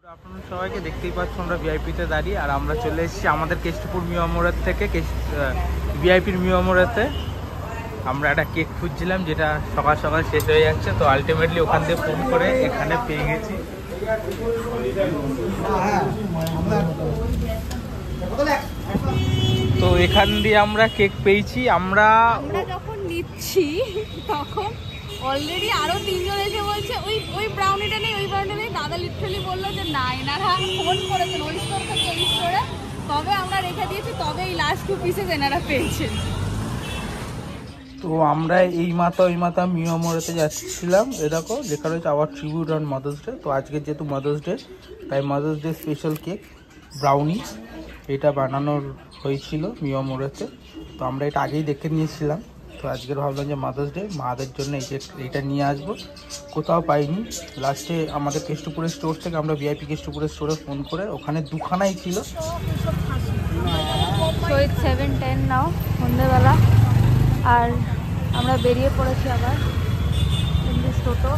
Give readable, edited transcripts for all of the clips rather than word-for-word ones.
আপনারা সবাইকে দেখতেই পাচ্ছ আমরা ভিআইপিতে দাঁড়িয়ে, আর আমরা চলে এসেছি আমাদের কেষ্টপুর মিয়ামোড়ের থেকে ভিআইপির মিয়ামোড়েতে। আমরা একটা কেক খুঁজছিলাম যেটা সকাল সকাল শেষ হয়ে যাচ্ছে, তো আলটিমেটলি ওখান থেকে ফোন করে এখানে পেয়ে গেছি। তো এখান দিয়ে আমরা কেক পেয়েছি। আমরা যখন নিচ্ছি তখন অলরেডি আরো তিনজন এসে বলছে ওই ব্রাউনিটা নেই, ওই ব্রাউনিটা নেই। দাদা লিটারালি বললো যে না, এনারা ফোন করেছেন ওই স্টোর থেকে এই স্টোরে, তবে আমরা রেখে দিয়েছি, তবে এই লাস্ট 2 পিসেস এনারা পেয়েছেন। তো আমরা এই মাথা মিয়ামোড়েতে যাচ্ছিলাম। এ দেখো লেখা রয়েছে our tribute on mother's day. তো আজকে যেহেতু মাদার্স ডে, তাই mother's day special cake brownie এটা বানানোর হয়েছিল মিয়ামোড়েতে। তো আমরা এটা আগেই দেখে নিয়েছিলাম, তো আজকের ভাবলাম যে মাদার্স ডে মাদের জন্য এইটা নিয়ে আসবো। কোথাও পাইনি, লাস্টে আমাদের কেষ্টপুরের স্টোর থেকে আমরা ভিআইপি কেষ্টপুরের স্টোরে ফোন করে, ওখানে দুখানাই ছিল। তো 7:10 নাও সন্ধ্যেবেলা, আর আমরা বেরিয়ে পড়েছি আবার টোটো।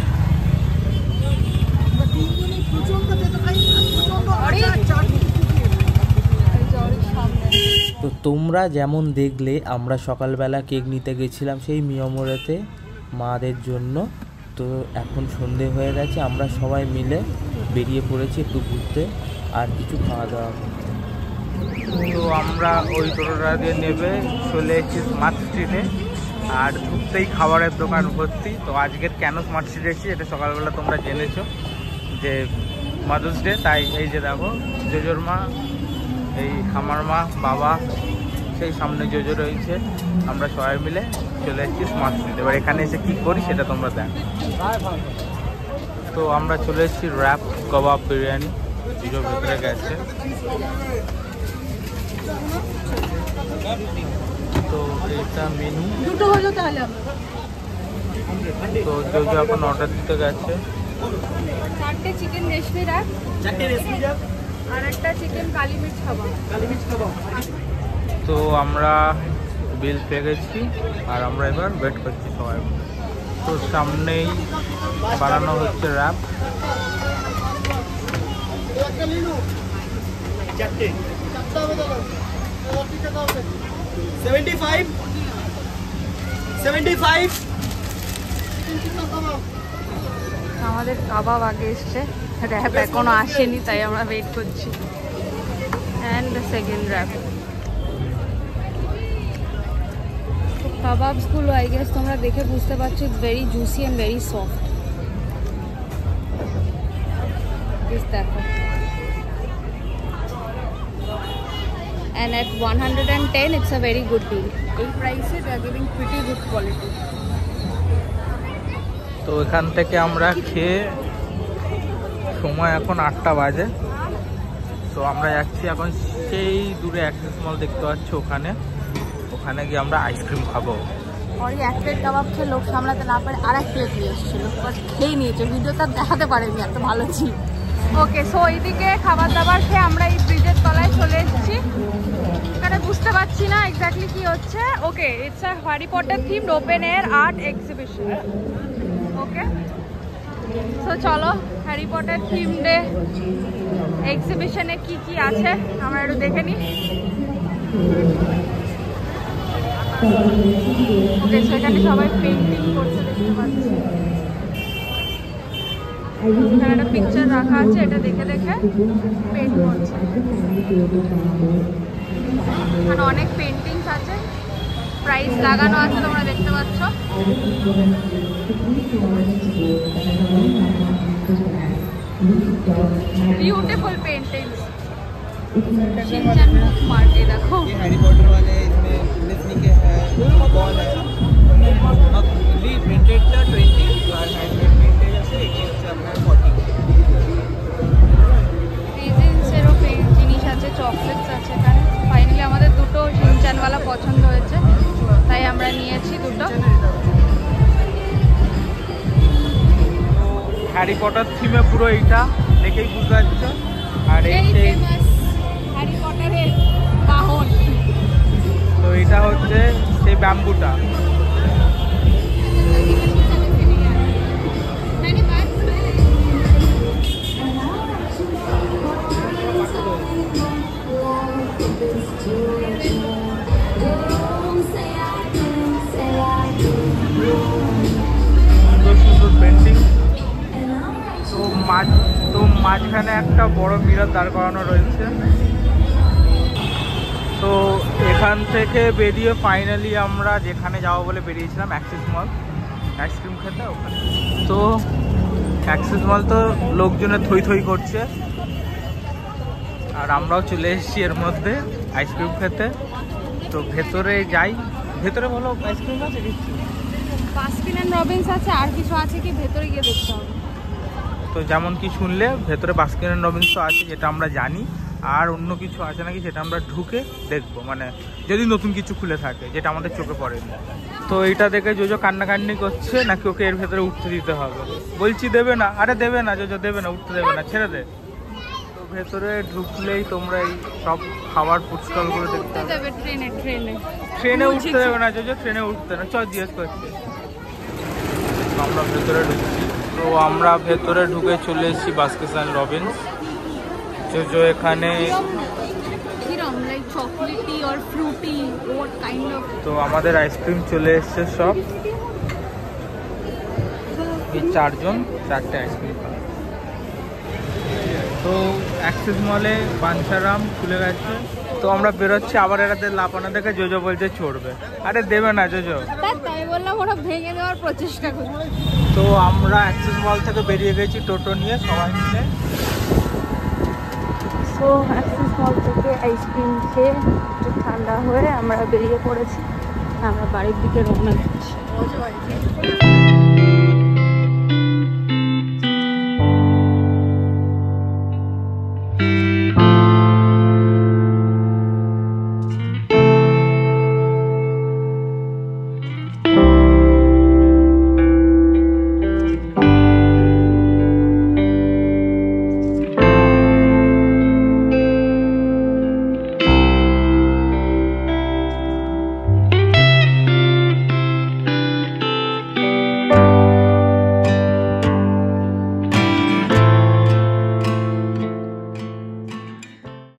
তো তোমরা যেমন দেখলে আমরা সকালবেলা কেক নিতে গেছিলাম সেই মিয়ামোড়েতে মাদের জন্য। তো এখন সন্ধে হয়ে গেছে, আমরা সবাই মিলে বেরিয়ে পড়েছি একটু ঘুরতে আর কিছু খাওয়া দাওয়া করতে। তো আমরা ওই টোটোটা দিয়ে নেবে চলে এসেছি স্মার্ট স্ট্রিটে, আর ঢুকতেই খাবারের দোকান ভর্তি। তো আজকের কেন স্মার্ট স্ট্রিটে এসেছি এটা সকালবেলা তোমরা জেনেছো যে মাদার্স ডে, তাই এই যে দেখো জোজোর মা, এই আমার মা, বাবা, সেই সামনে জোজো রয়েছে। আমরা সবাই মিলে চলে এসেছি স্মার্ট স্ট্রিট। এবার এখানে এসে কী করি সেটা তোমরা দেখো। তো আমরা চলে এসেছি র্যাপ কাবাব বিরিয়ানি, জিরো ভেতরে গেছে। তো এইটা মেনু, দুটো হলো তাহলে। তো জোজো এখন অর্ডার দিতে গেছে। 4টে চিকেন রেশমি র্যাপ, 4টে রেশমি র্যাপ, আর একটা চিকেন কালি মির্চ কাবাব। তো আমরা বিল পেয়ে গেছি, আর আমরা এবার ওয়েট করছি সবাই। তো সামনেই বানানো হচ্ছে র্যাপ। আমাদের কাবাব আগে এসছে, র্যাপ এখনো আসেনি, তাই আমরা ওয়েট করছি। And the second wrap. কাবাবসগুলো আই গেস তোমরা দেখে বুঝতে পারছো, it's very juicy and very soft. দেখো, and at 110 it's a very good deal. এই প্রাইসে they are giving pretty good quality. তো এখান থেকে আমরা খেয়ে, সময় এখন 8টা বাজে। তো আমরা যাচ্ছি এখন সেই দূরে অ্যাক্সেস মল দেখতে পাচ্ছি, ওখানে গিয়ে আমরা আইসক্রিম খাবো। আর এক প্লেট কাবাব খেয়ে লোক সামলাতে না পারে আর এক প্লেট নিয়ে এসেছিল, বাট খেয়ে নিয়েছে, ভিডিওটা দেখাতে পারেনি, এত ভালো ছিল। ওকে, সো এইদিকে খাবার দাবার খেয়ে আমরা এই ব্রিজের তলায় চলে এসেছি। এখানে বুঝতে পারছি না এক্স্যাক্টলি কি হচ্ছে। Okay, it's a Harry Potter themed open air art exhibition. Okay, so চলো হ্যারি পটার থিমড এক্সিবিশনে কি কি আছে আমরা একটু দেখে নিই। ওকে, সো এখানে সবাই পেন্টিং করছে দেখতে পাচ্ছি। এখানে একটা পিকচার রাখা আছে, এটা দেখে দেখে পেন্ট করছে। এখানে অনেক পেন্টিংস আছে, প্রাইস লাগানো আছে তোমরা দেখতে পাচ্ছ। Beautiful paintings. Shinchan book mart, ये देखो ये हैरी पॉटर वाले, इसमें डिज्नी के है, बॉल है, फुली प्रिंटेड था 20 और हैंडमेड प्रिंटेड আছে 18 से আপনার 40। ডিজাইনসেরও জিনিস আছে, চকলেটস আছে এখানে। ফাইনালি আমাদের দুটো শিনচैनওয়ালা পছন্দ হয়েছে, তাই আমরা নিয়েছি দুটো। হ্যারি পটার থিমে পুরো এইটা দেখেই বুঝতে পারছো। আর এই হ্যারি পটারের বাহন, তো এটা হচ্ছে সেই ব্যাম্বুটা। সুন্দর সুন্দর পেন্টিং। তো মাঝখানে একটা বড় মিরর দাঁড় করানো রয়েছে। তো এখান থেকে বেরিয়ে ফাইনালি আমরা যেখানে যাবো বলে বেরিয়েছিলাম, অ্যাক্সিস মল আইসক্রিম খেতে, ওখানে। তো অ্যাক্সিস মল তো লোকজনে থই থই করছে, আর আমরাও চলে এসেছি এর মধ্যে আইসক্রিম খেতে। তো ভেতরে যাই, ভেতরে বলো আইসক্রিম আছে কিছু? বাস্কিন অ্যান্ড রবিন্স আছে, আর কিছু আছে কি ভেতরে গিয়ে দেখতে হবে। তো যেমন কি শুনলে ভেতরে বাস্কিন অ্যান্ড রবিন্স তো আছে, যেটা আমরা জানি, আর অন্য কিছু আছে নাকি সেটা আমরা ঢুকে দেখবো, মানে যদি নতুন কিছু খুলে থাকে যেটা আমাদের চোখে পড়েনি। তো এইটা দেখে জোজো কান্নাকান্নি করছে, নাকি ওকে এর ভেতরে উঠতে দিতে হবে। বলছি দেবে না, আরে দেবে না জোজো, দেবে না, উঠতে দেবে না, ছেড়ে দে। তো ভেতরে ঢুকলেই তোমরা এই সব খাবার ফুড স্টলগুলো দেখতে হবে। দেবে ট্রেনে উঠতে দেবে না জোজো, ট্রেনে উঠতে না, চল জিজ্ঞেস করছি। আমরা ভেতরে ঢুকছি। তো আমরা ভেতরে ঢুকে চলে এসেছি বাস্কিন অ্যান্ড রবিন্স। জোজো এখানে কিরম, like chocolatey or fruity, what kind of? তো আমাদের আইসক্রিম চলে এসছে সব, এই চারটে আইসক্রিম খাবে। তো অ্যাক্সিস মলে বাঞ্ছারাম খুলে গেছে। তো আমরা বেরোচ্ছি, আবার এরাদের লাপানা দেখে জোজো বলছে চড়বে। আরে দেবে না জোজো, তাই বললাম ওরা ভেঙে দেওয়ার প্রচেষ্টা করছে। তো আমরা অ্যাক্সিস মল থেকে বেরিয়ে গেছি টোটো নিয়ে সবাই মিলে। সো অ্যাক্সিস মল থেকে আইসক্রিম খেয়ে একটু ঠান্ডা হয়ে আমরা বেরিয়ে পড়েছি, আমরা বাড়ির দিকে রওনা দিচ্ছি।